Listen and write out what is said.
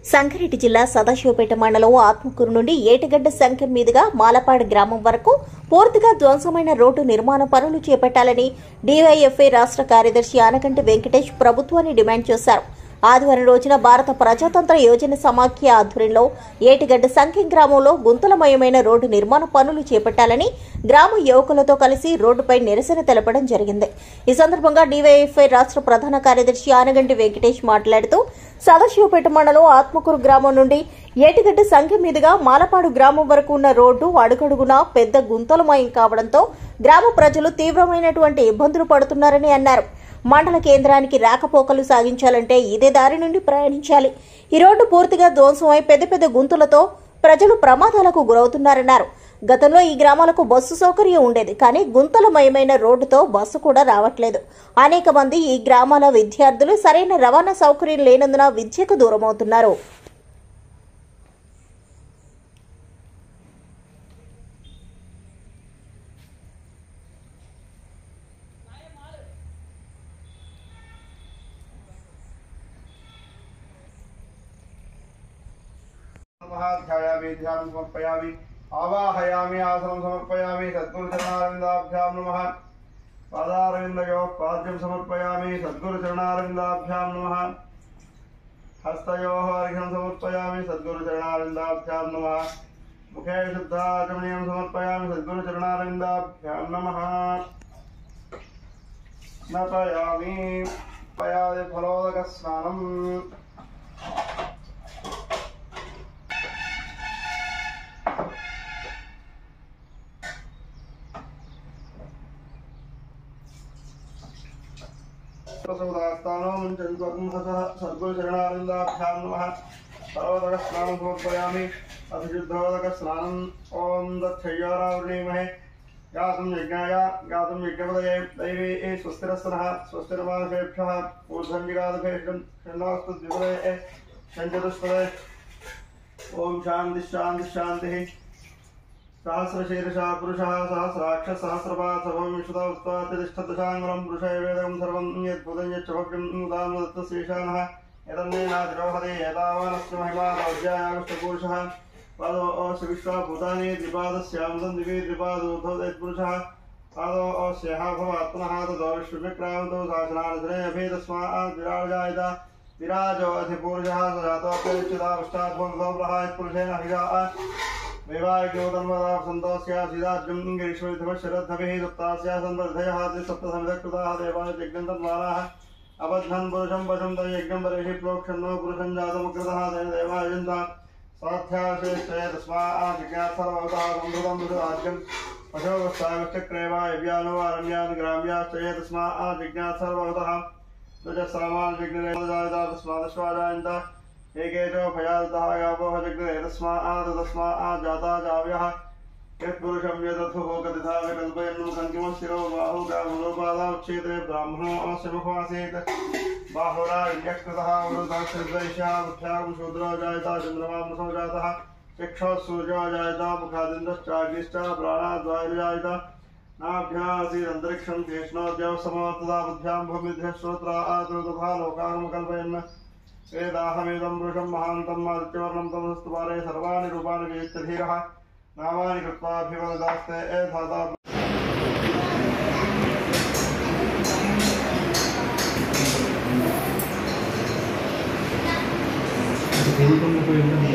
సంగారెడ్డి జిల్లా సదాశివపేట మండలం ఆత్మకూరు నుండి ఏటిగడ్డ సంఖ్య మీదుగా మాలపాడు గ్రామం వరకు పూర్తిగా ధ్వంసమైన రోడ్డు నిర్మాణ పనులు చేపట్టాలని డీవైఎఫ్ఐ రాష్ట్ర కార్యదర్శి ఆనకంటి వెంకటేష్ ప్రభుత్వాన్ని డిమాండ్ చేశారు. ఆదివారం రోజున భారత ప్రజాతంత్ర యోజన సమాఖ్య ఆధ్వర్యంలో ఏటిగడ్డ సంఖ్య గ్రామంలో గుంతలమయమైన రోడ్డు నిర్మాణ పనులు చేపట్టాలని గ్రామ యువకులతో కలిసి రోడ్డుపై నిరసన తెలపడం జరిగింది. ఈ సందర్భంగా డీవైఎఫ్ఐ రాష్ట్ర ప్రధాన కార్యదర్శి ఆనగంటి వెంకటేష్ మాట్లాడుతూ సదాశివపేట మండలం ఆత్మకూరు గ్రామం నుండి ఏటిగడ్డ సంఖ్య మీదుగా మాలపాడు గ్రామం వరకు ఉన్న రోడ్డు అడుగడుగునా పెద్ద గుంతలమయం కావడంతో గ్రామ ప్రజలు తీవ్రమైనటువంటి ఇబ్బందులు పడుతున్నారని అన్నారు. మండల కేంద్రానికి రాకపోకలు సాగించాలంటే ఇదే దారి నుండి ప్రయాణించాలి. ఈ రోడ్డు పూర్తిగా ధ్వంసమై పెద్ద పెద్ద గుంతలతో ప్రజలు ప్రమాదాలకు గురవుతున్నారన్నారు. గతంలో ఈ గ్రామాలకు బస్సు సౌకర్యం ఉండేది, కానీ గుంతలమయమైన రోడ్డుతో బస్సు కూడా రావట్లేదు. అనేక మంది ఈ గ్రామాల విద్యార్థులు సరైన రవాణా సౌకర్యం లేనందున విద్యకు దూరమవుతున్నారు. ध्यायामि ध्यानं समर्पयामि आवाहयामि आसनं समर्पयामि सद्गुरुचरणारविन्दाभ्यां नमः पादारविन्दयोः पाद्यं समर्पयामि सद्गुरुचरणारविन्दाभ्यां नमः हस्तयोः अर्घ्यं समर्पयामि सद्गुरुचरणारविन्दाभ्यां नमः मुखे शुद्धाचमनीयं समर्पयामि सद्गुरुचरणारविन्दाभ्यां नमः स्नापयामि पयादि फलोदकस्नानम् सद्गुरुचरणारविन्दाभ्यां नमः सर्वोदकस्नानं समर्पयामि अतिशुद्धोदकस्नानम् ॐ दक्षय्यारावृणीमहे गातुं यज्ञाय गातुं यज्ञपदये दैवी स्वस्तिरस्तनः स्वस्तिर्मानुषेभ्यः ऊर्ध्वञ्जिगादभेषं षण्णास्तु द्विपदये षण्चतुष्पदये ॐ शान्तिः शान्तिः शान्तिः सहस्रशीर्षः पुरुषः सहस्राक्ष सहस्रपात् सर्वविंशता उत्पातिष्ठदशाङ्गुलं पुरुषः वेदं सर्वं यद्भुतं यच्छभव्यं उदां दत्तशेषानः यदन्नेनातिरोहदे एतावानस्य महिमा अध्यायागुष्ठपुरुषः पादो अस्य विश्वाभूतानि द्विपादस्यामृतं दिवि द्विपादोर्धवदेत्पुरुषः पादो अस्यः भवात्मनः ततो विश्वविक्रामतो शासनानसरे अभेदस्मात् विराजायत विराजो अधिपुरुषः स जातोऽप्यच्युतापश्चाद्भवन्तो पुरुषेण वैवाहिकोदन्वदा सन्तोष्या सीदाज्यं ग्रीष्मविधवशरद्धभिः दत्तास्या संवर्धयः त्रिसप्तसमिधकृताः देवाः यज्ञन्तन्वाराः अबध्नन् पुरुषं वशं तयज्ञं परेषि प्रोक्षन्नो पुरुषं जातमकृतः तेन देवायजन्ता स्वाध्याशेष्टे तस्मात् जिज्ञासर्वतः संहृतं मृतराज्यं पशोगस्तागश्चक्रेवायव्यानो अरण्यान् ग्राम्याश्च ये तस्मात् जिज्ञासर्वतः द्वजसामान् विघ्नरेजायता तस्मादश्वाजायन्त एकेशो भयादतः यावोह जग्रे तस्मात् जाता जाव्यः यत्पुरुषं यदथुः गतिथा विकल्पयन्नं कन्तिमशिरो बाहुगामुलोपादावच्छेदे ब्राह्मणो अस्य मुखमासीत् बाहुराण्यकृतः वृतः बुद्ध्यां शूद्रो जायता चन्द्रमांसो जातः चक्षुः सूर्यो जायता मुखादिन्द्रश्चाग्निश्च प्राणाद्वायुर्जायता नाभ्यासीदन्तरिक्षं कृष्णोद्यौ समवर्तता बुद्ध्यां भूमिभ्यः श्रोत्रात् तथा लोकानुकल्पयन् वेदाहमेदं पुरुषं महान्तं आदित्यवर्णं तमस्तु पारे सर्वाणि रूपाणि वेत्य धीरः नामानि कृत्वाभिवददास्ते धाता Ini